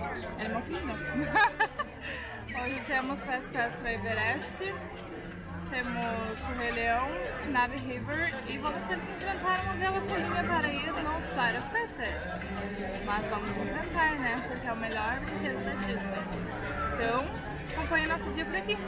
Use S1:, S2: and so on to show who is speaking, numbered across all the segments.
S1: Animal Kingdom. Hoje temos Fast Pass para Everest, temos o Rei Leão, Na'vi River e vamos ter que enfrentar uma bela folhinha para ir no Flight of Passage. Mas vamos enfrentar, né? Porque é o melhor brinquedo da Disney. Então, acompanhe o nosso dia por aqui.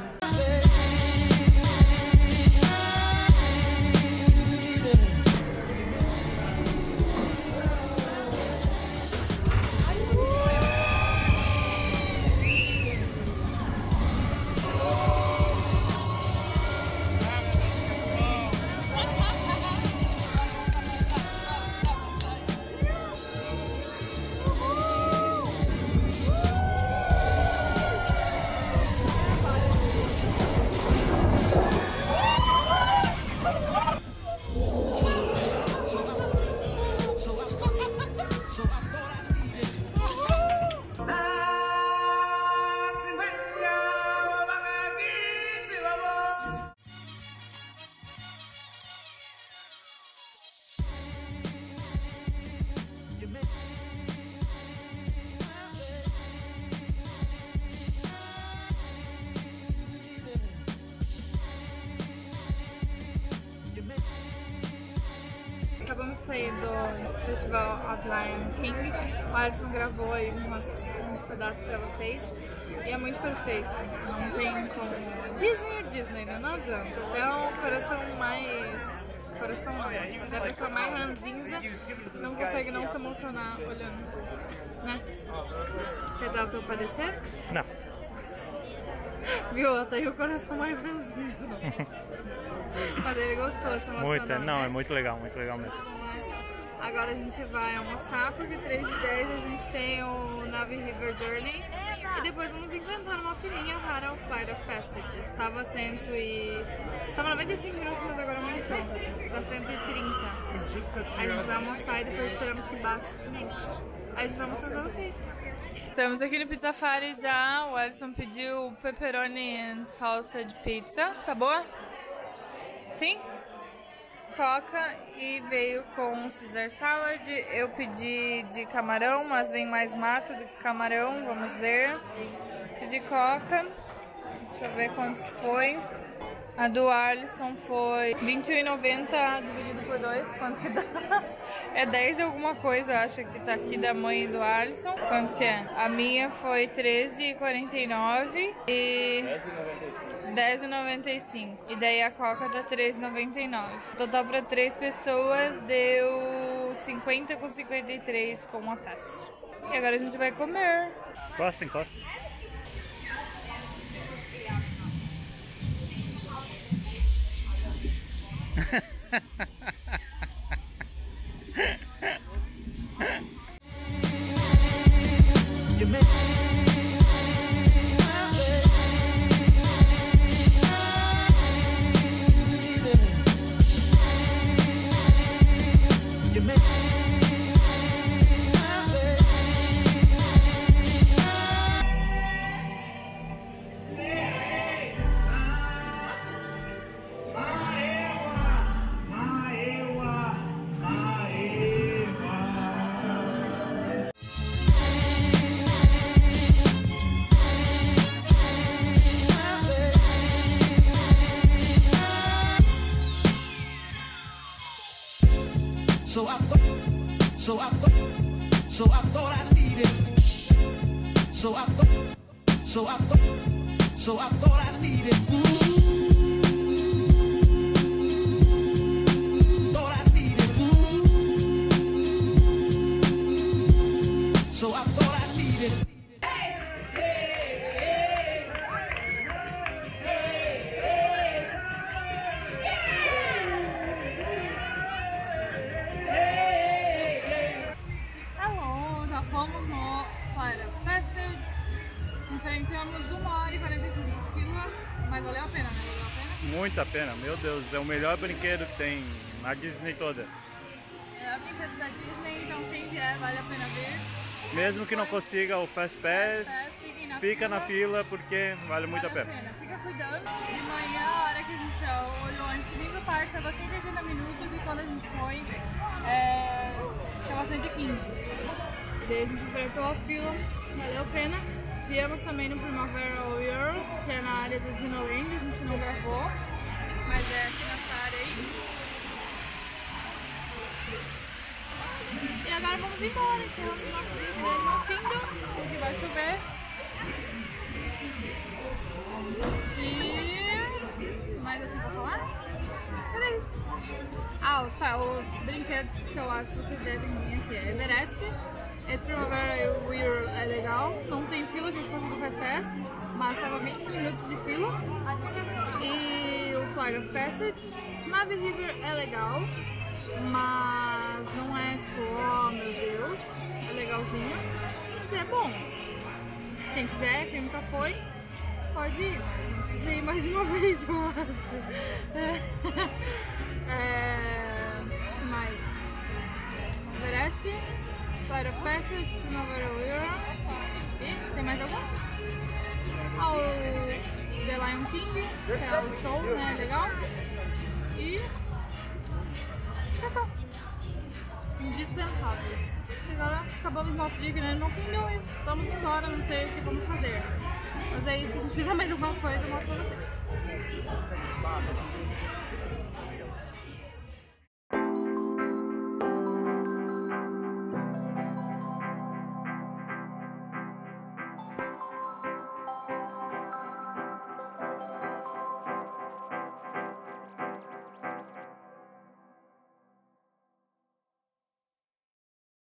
S1: Acabamos de sair do Festival of Lion King. O Alisson gravou aí uns pedaços pra vocês e é muito perfeito. Não tem como. Disney é Disney, né? Não adianta. Então, o coração mais. Coração não, mas a pessoa mais ranzinza não consegue não se emocionar olhando, né? Quer dar o teu parecer?
S2: Não.
S1: Viu? Ela tá aí o coração mais ranzinza. Mas ele gostou, se emocionou.
S2: Muito, não,
S1: né?
S2: é muito legal mesmo.
S1: Agora a gente vai almoçar, porque 3 de 10 a gente tem o Na'vi River Journey. E depois vamos enfrentar uma filinha para o Flight of Passage. Estava 95 minutos, mas agora aumentou. Está 130. Aí a gente vai almoçar e depois esperamos que baixe de novo. Aí a gente vai mostrar pra vocês. Estamos aqui no Pizzafari já. O Alisson pediu pepperoni and sausage pizza. Tá boa? Sim? Coca e veio com Caesar salad. Eu pedi de camarão, mas vem mais mato do que camarão, vamos ver. Pedi coca. Deixa eu ver quanto que foi. A do Alisson foi R$21,90 dividido por 2, quanto que dá? É 10 e alguma coisa, acho que tá aqui da mãe do Alisson. Quanto que é? A minha foi R$13,49 e R$10,95. E daí a Coca dá R$3,99. Total para 3 pessoas deu 50,53 com a taxa. E agora a gente vai comer.
S2: Encosta.
S3: So I thought I needed. So I thought I needed. Thought I needed. So I thought I needed.
S1: Fomos no Flight of Passage, enfrentamos 1 hora e 45 de fila, mas valeu a pena, né? Valeu a pena?
S2: Muito a pena, meu Deus, é o melhor brinquedo que tem na Disney toda.
S1: É a brinquedo da Disney, então quem vier vale a pena ver.
S2: Mesmo que não consiga o Fast Pass, fica na fila porque vale muito a pena.
S1: Fica cuidando. De manhã, a hora que a gente olhou antes de vir no parque, estava 180 minutos e quando a gente foi, estava 115. Daí a gente enfrentou a fila, valeu a pena. Viemos também no Primavera Year, que é na área do Dinoland, a gente não gravou, mas é aqui nessa área aí. E agora vamos embora, encerramos o nosso dia de Animal Kingdom, porque vai chover. E... mais assim pra falar? Era isso. Ah, os brinquedos que eu acho que vocês devem vir aqui é Everest. Esse Primavera Year é legal, não tem fila, a gente conseguiu Fast Pass, mas tava 20 minutos de fila. E o Flight of Passage, Nave River é legal, mas não é tipo, oh meu Deus, é legalzinho, mas é bom. Quem quiser, quem nunca foi, pode ir, mas precisa ir mais de uma vez, eu acho. Mais Everest, Flight of Passage, Primavera Year. E tem mais algum? Ah, o The Lion King, que é o show, né? Legal. E já tá. Indispensável. Agora acabamos nosso dia aqui no Animal Kingdom e vamos embora, não sei o que vamos fazer. Mas é isso, se a gente fizer mais alguma coisa, eu mostro pra vocês.